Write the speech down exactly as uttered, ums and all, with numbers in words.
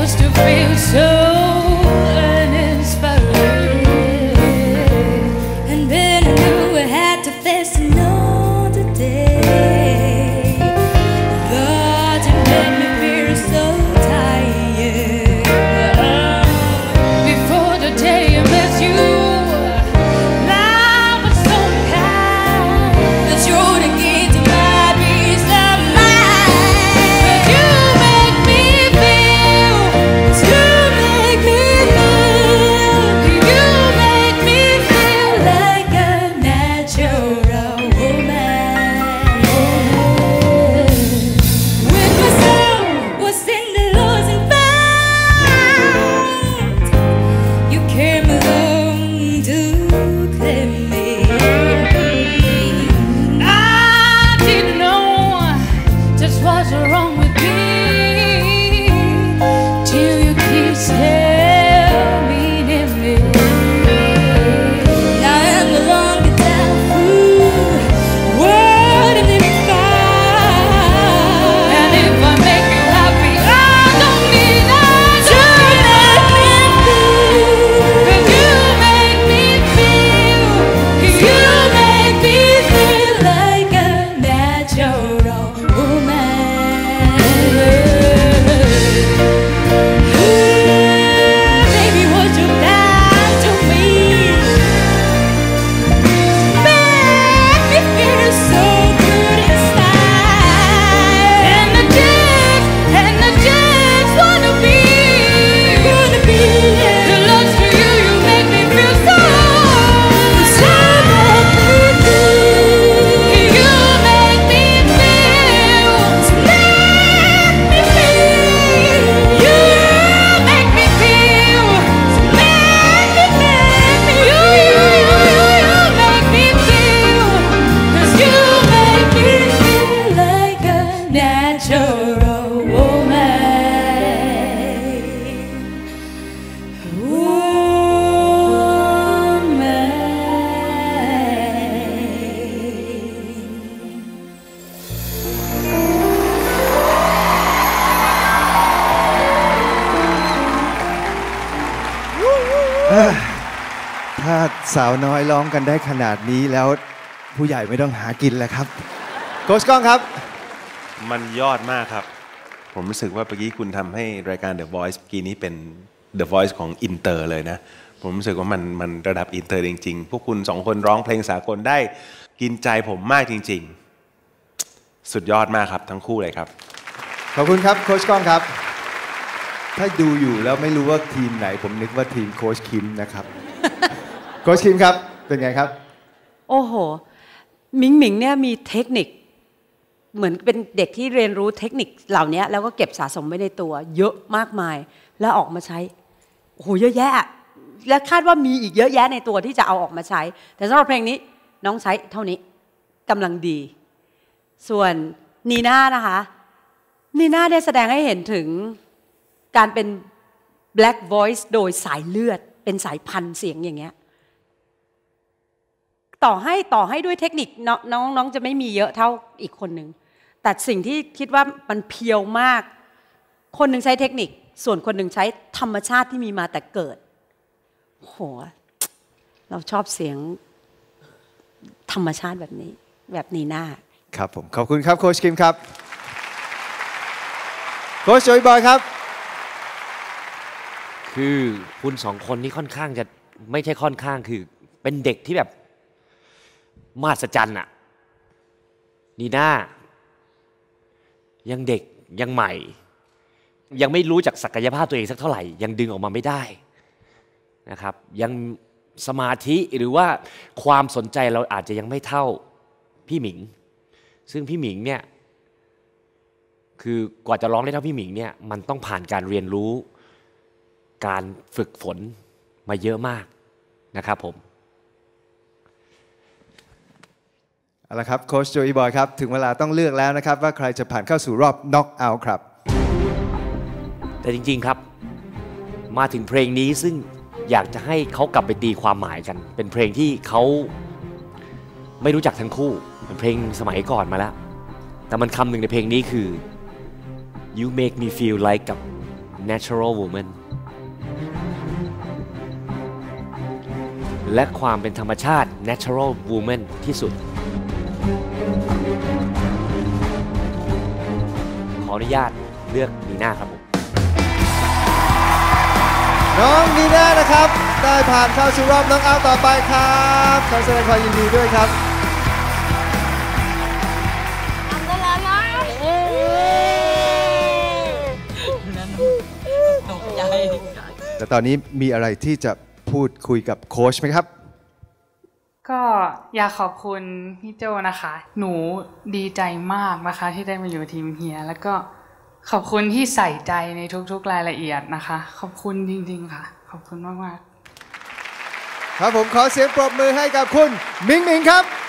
used to feel so uninspired, and then I knew I had to face another day. God, you made me feel so tired. Before the day I met you, love was so kind, but you're the key to my peace of mind. You make me feel, you make me feel, you make me feel like a natural woman. When my soul was in the losing fight, you came along to claim me. I didn't know just what's wrong with me till you kissed me near me. Now I'm no longer doubtful. What if they find? And if I make you happy, I don't need that to make me feel. But you make me feel, you make me feel like a natural woman. Baby, what you done to me make me feel so good inside. And I just, and I just wanna be, wanna be the lost to you. You make me feel so, so make me feel. You make me feel, make me feel. You make me feel, make me, make me. You, you, you, you make me feel, 'cause you make me feel like a natural woman. ถ้าสาวน้อยร้องกันได้ขนาดนี้แล้วผู้ใหญ่ไม่ต้องหากินแล้วครับโค้ชก้องครับมันยอดมากครับ ผมรู้สึกว่าเมื่อกี้คุณทำให้รายการ The Voice เมื่อกี้นี้เป็น The Voice ของอินเตอร์เลยนะ ผมรู้สึกว่ามันมันระดับอินเตอร์จริงๆ พวกคุณสองคนร้องเพลงสากลได้กินใจผมมากจริงๆ สุดยอดมากครับทั้งคู่เลยครับขอบคุณครับโค้ชก้องครับ ถ้าดูอยู่แล้วไม่รู้ว่าทีมไหนผมนึกว่าทีมโค้ชคิมนะครับ โค้ชคิมครับเป็นไงครับโอ้โหหมิงหมิงเนี่ยมีเทคนิคเหมือนเป็นเด็กที่เรียนรู้เทคนิคเหล่านี้แล้วก็เก็บสะสมไว้ในตัวเยอะมากมายแล้วออกมาใช้โอ้โหเยอะแยะและคาดว่ามีอีกเยอะแยะในตัวที่จะเอาออกมาใช้แต่สำหรับเพลงนี้น้องใช้เท่านี้กำลังดี ส่วนนีน่านะคะนีน่าได้แสดงให้เห็นถึงการเป็น black voice โดยสายเลือดเป็นสายพันธุ์เสียงอย่างเงี้ยต่อให้ต่อให้ด้วยเทคนิคน้องน้องน้องจะไม่มีเยอะเท่าอีกคนหนึ่งแต่สิ่งที่คิดว่ามันเพียวมากคนหนึ่งใช้เทคนิคส่วนคนหนึ่งใช้ธรรมชาติที่มีมาแต่เกิดโหเราชอบเสียงธรรมชาติแบบนี้แบบนีน่าครับผมขอบคุณครับโค้ชคิมครับโค้ชโจยบอยครับคือคุณสองคนนี้ค่อนข้างจะไม่ใช่ค่อนข้างคือเป็นเด็กที่แบบมหัศจรรย์อะนีน่ายังเด็กยังใหม่ยังไม่รู้จักศักยภาพตัวเองสักเท่าไหร่ยังดึงออกมาไม่ได้นะครับยังสมาธิหรือว่าความสนใจเราอาจจะยังไม่เท่าพี่หมิงซึ่งพี่หมิงเนี่ยคือกว่าจะร้องได้เท่าพี่หมิงเนี่ยมันต้องผ่านการเรียนรู้การฝึกฝนมาเยอะมากนะครับผมเอาละครับโค้ชโจอีบอยครับถึงเวลาต้องเลือกแล้วนะครับว่าใครจะผ่านเข้าสู่รอบน็อกเอาท์ครับแต่จริงๆครับมาถึงเพลงนี้ซึ่งอยากจะให้เขากลับไปตีความหมายกันเป็นเพลงที่เขาไม่รู้จักทั้งคู่เป็นเพลงสมัยก่อนมาแล้วแต่มันคำหนึ่งในเพลงนี้คือ you make me feel like กับ natural woman และความเป็นธรรมชาติ natural woman ที่สุดขออนุญาตเลือกนีน่าครับผมน้องนีน่านะครับได้ผ่านเข้าสู่รอบน็อกเอาท์ต่อไปครับขอแสดงความยินดีด้วยครับอันตรายนะตกใจและตอนนี้มีอะไรที่จะพูดคุยกับโค้ชไหมครับก็อยากขอบคุณพี่โจนะคะหนูดีใจมากนะคะที่ได้มาอยู่ทีมเฮียแล้วก็ขอบคุณที่ใส่ใจในทุกๆรายละเอียดนะคะขอบคุณจริงๆค่ะขอบคุณมากๆครับผมขอเสียงปรบมือให้กับคุณมิงมิงครับ